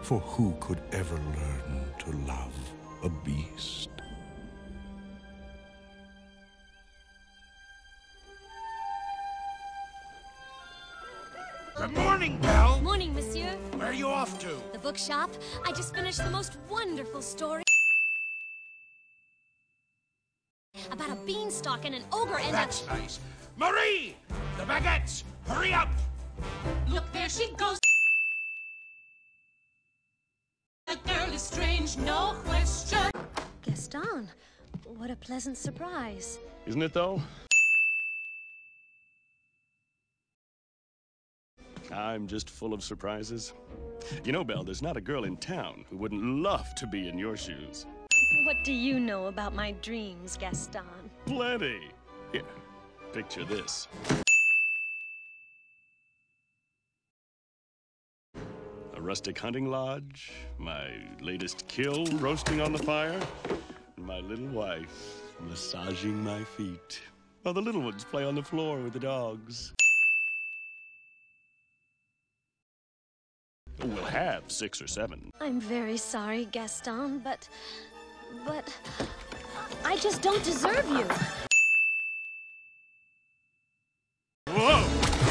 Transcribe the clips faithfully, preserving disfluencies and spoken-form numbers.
For who could ever learn to love a beast? Good morning, Belle. Morning, monsieur. Where are you off to? The bookshop. I just finished the most wonderful story about a beanstalk and an ogre and That's a... nice. Marie! The baguettes! Hurry up! Look, there she goes. The girl is strange, no question. Gaston, what a pleasant surprise. Isn't it, though? I'm just full of surprises. You know, Belle, there's not a girl in town who wouldn't love to be in your shoes. What do you know about my dreams, Gaston? Plenty. Here, picture this. A rustic hunting lodge, my latest kill roasting on the fire, and my little wife massaging my feet while the little ones play on the floor with the dogs. We'll have six or seven. I'm very sorry, Gaston, but... but... I just don't deserve you. Whoa!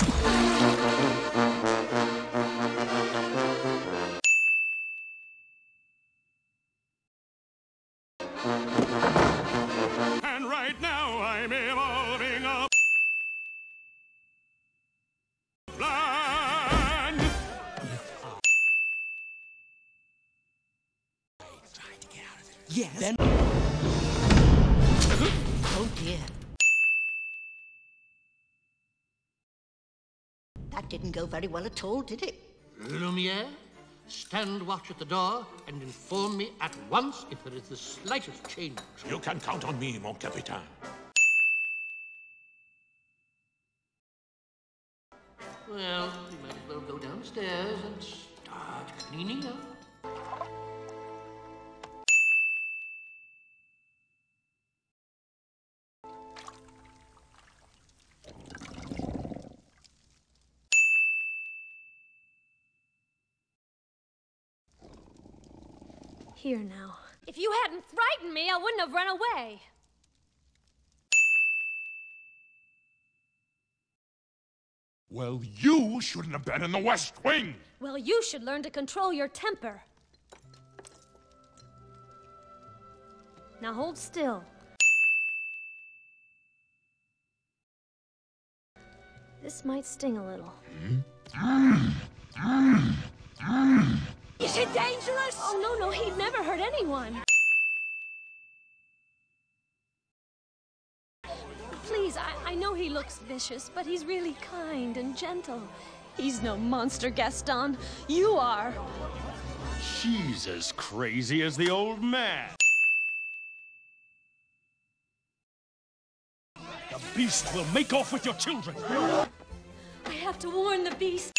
And right now I'm evolving a plan. Trying to get out of there. Yes. Then Oh dear. That didn't go very well at all, did it? Lumiere, stand watch at the door and inform me at once if there is the slightest change. you can count on me, mon capitaine. Well, you might as well go downstairs and start cleaning up. Here now. If you hadn't frightened me, I wouldn't have run away. Well, you shouldn't have been in the West Wing. Well, you should learn to control your temper. Now hold still. This might sting a little. Is it dangerous? Oh, no, no, he'd never hurt anyone. Please, I, I know he looks vicious, but he's really kind and gentle. He's no monster, Gaston. You are. She's as crazy as the old man. The beast will make off with your children. I have to warn the beast.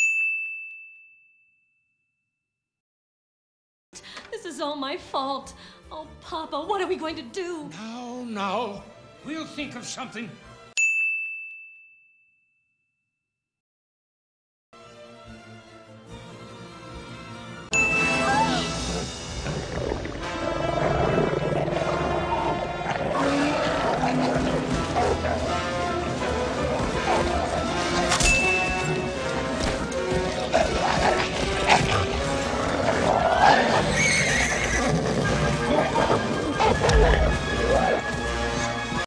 This is all my fault. Oh, Papa, what are we going to do? No, no. We'll think of something.